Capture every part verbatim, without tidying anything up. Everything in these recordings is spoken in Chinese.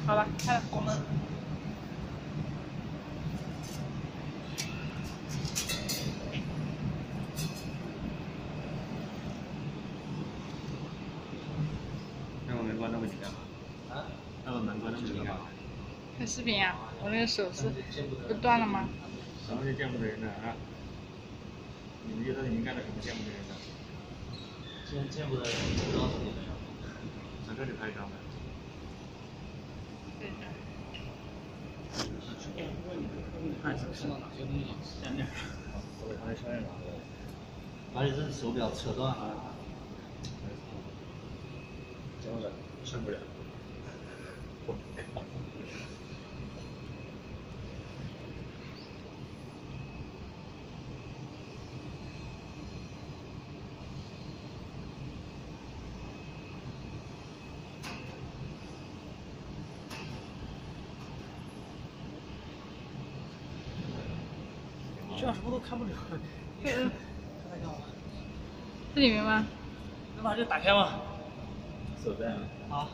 好了，开了， 关门。 那我门关那么紧干嘛？啊？那我门关那么紧干嘛？ 看视频啊！我那个手是不断了吗？ 什么叫见不得人的啊？你们觉得你们干了什么见不得人的？ 见见不得人，不知道怎么样。 在这里拍一张呗。 对的。 看看到哪些东西？下面。我给他上面拿的。而且这手表扯断了。真的受不了。我靠！这样什么都看不了。 对嗯。 看到了。 这里面吗？ 能把这打开吗？手在啊。好。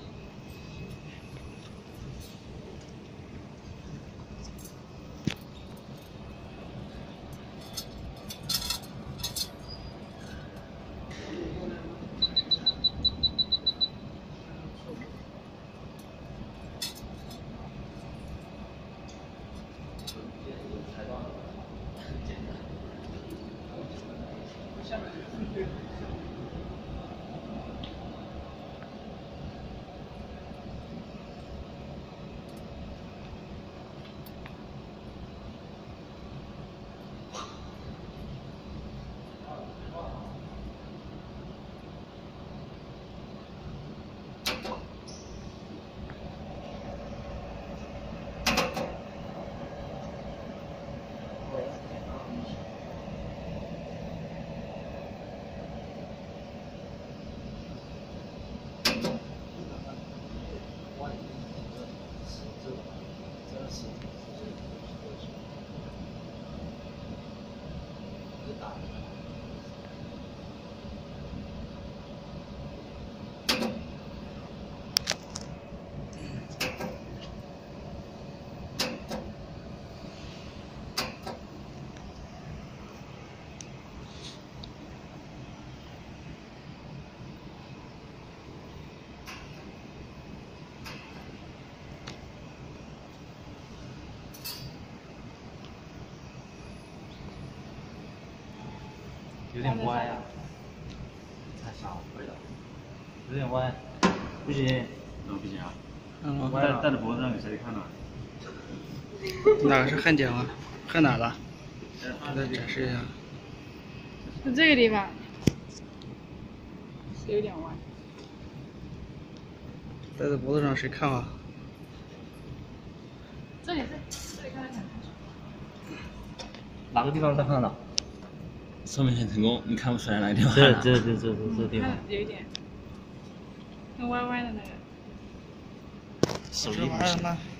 有点歪啊，太傻了，可以的，有点歪，不行， 怎么不行啊？ 嗯， 戴戴在脖子上给谁看呢？ 哪个是焊脚啊？焊哪了？给再展示一下。 是这个地方，是有点歪。 戴在脖子上谁看啊？ 这里是，这里看得很清楚。 哪个地方在看到？ 上面很成功，你看不出来哪个地方？ 这这这这这这地方， 有一点，那歪歪的那个。 手艺这玩意儿呢？